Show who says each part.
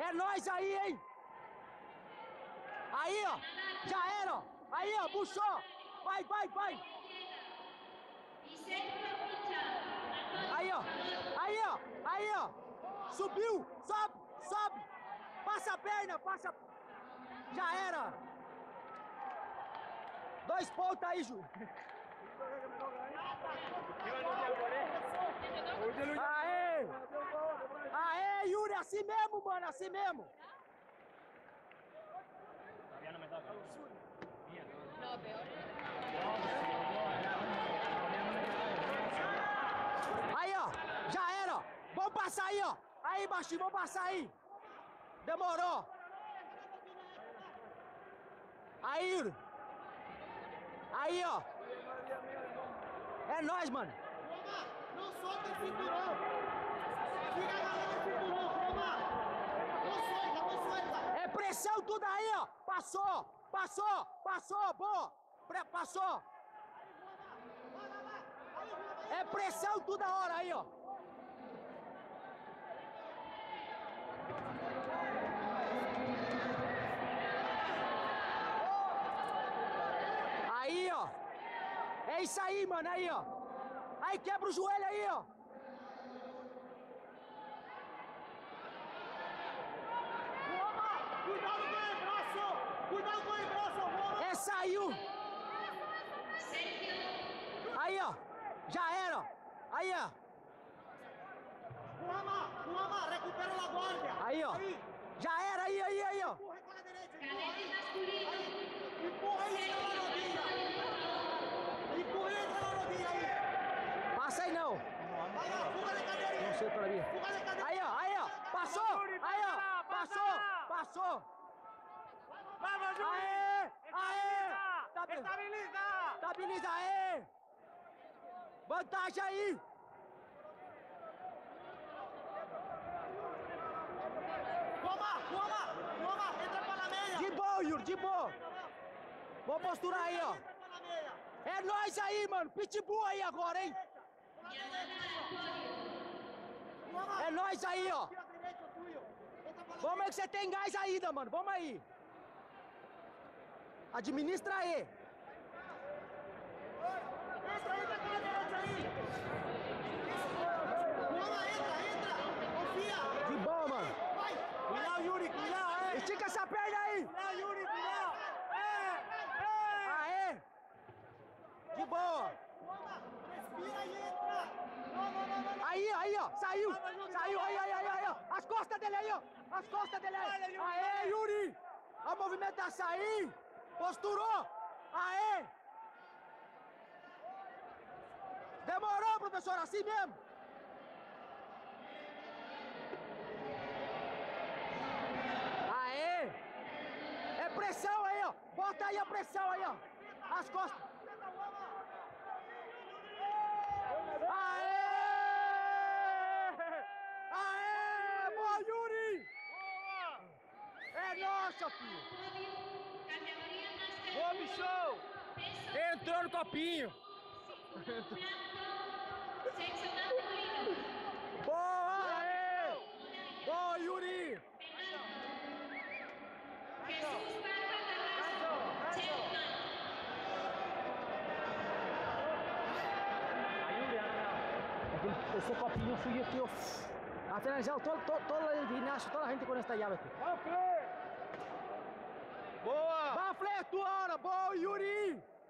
Speaker 1: É nóis aí, hein? Aí, ó. Já era, ó. Aí, ó. Puxou. Vai, vai, vai. Aí, ó. Aí, ó. Aí, ó. Subiu. Sobe, sobe. Passa a perna, passa. Já era. 2 pontos aí, Ju. Aê! Aê, Yuri, assim mesmo, mano, assim mesmo. Aí, ó, já era, ó. Vamos passar aí, ó. Aí, baixinho, vamos passar aí. Demorou. Aí, Yuri. Aí, ó. É nóis, mano.
Speaker 2: Não solta o cinturão. Tira a galera do cinturão, Roma. Não solta.
Speaker 1: É pressão tudo aí, ó. Passou, passou, passou, boa. Passou. É pressão toda hora aí, ó. Aí, ó. É isso aí, mano, aí, ó. Aí, quebra o joelho aí, ó.
Speaker 2: Cuidado com o braço! Cuidado com o braço, Roma!
Speaker 1: É, saiu. Aí, ó. Já era, ó. Aí, ó.
Speaker 2: Roma, recupera a guarda!
Speaker 1: Aí, ó. Já era, aí, ó.
Speaker 2: Empurra com a direita, empurra aí na rodilha! Empurra na rodilha aí!
Speaker 1: Passa aí, não.
Speaker 2: Vai lá, fuga de cadeirinha!
Speaker 1: Não sei pra mim.
Speaker 2: Fuga de cadeirinha!
Speaker 1: Aí, ó. Passou. Aí, ó. Passou. Passou.
Speaker 3: Vamos, Júlio!
Speaker 1: Aê! Aê!
Speaker 3: Estabiliza!
Speaker 1: Estabiliza aí! Vantagem aí!
Speaker 2: Roma, entra pra na meia!
Speaker 1: De boa, Yuri, de boa! Vamos posturar aí, ó!
Speaker 2: Entra pra na meia!
Speaker 1: É nóis aí, mano! Pitbull aí agora, hein?
Speaker 2: Roma,
Speaker 1: É nóis aí, ó!
Speaker 2: tira a direita, o tuyo! Entra pra na
Speaker 1: Vamos aí que você tem gás ainda, mano! Vamos aí! Administra aí!
Speaker 2: Entra com a direita aí! Roma, entra! Confia!
Speaker 1: De boa, mano!
Speaker 2: Vai!
Speaker 3: Cuidado, Yuri, cuidado,
Speaker 1: Estica essa perna aí!
Speaker 3: Cuidado, Yuri, cuidado!
Speaker 1: Aê! De boa!
Speaker 2: Roma, respira e entra! Não!
Speaker 1: Aí, ó! Saiu! Saiu, aí, ó! As costas dele aí, ó! As costas dele aí! Aê, Yuri! A movimentação aí! Posturou! Aê! Demorou, professor, assim mesmo! Aê! É pressão aí, ó! Bota aí a pressão aí, ó! As costas! Aê! Aê! Boa, Yuri! É nossa, filho!
Speaker 3: Boa, bichão!
Speaker 1: Entrou no copinho! Boa! Aê! Boa, Yuri! Ese copinho suyo, tío. Ha finalizado todo el gimnasio, toda la gente con esta llave.
Speaker 3: Boa!
Speaker 1: Va, Fleto, ahora! Boa, Yuri!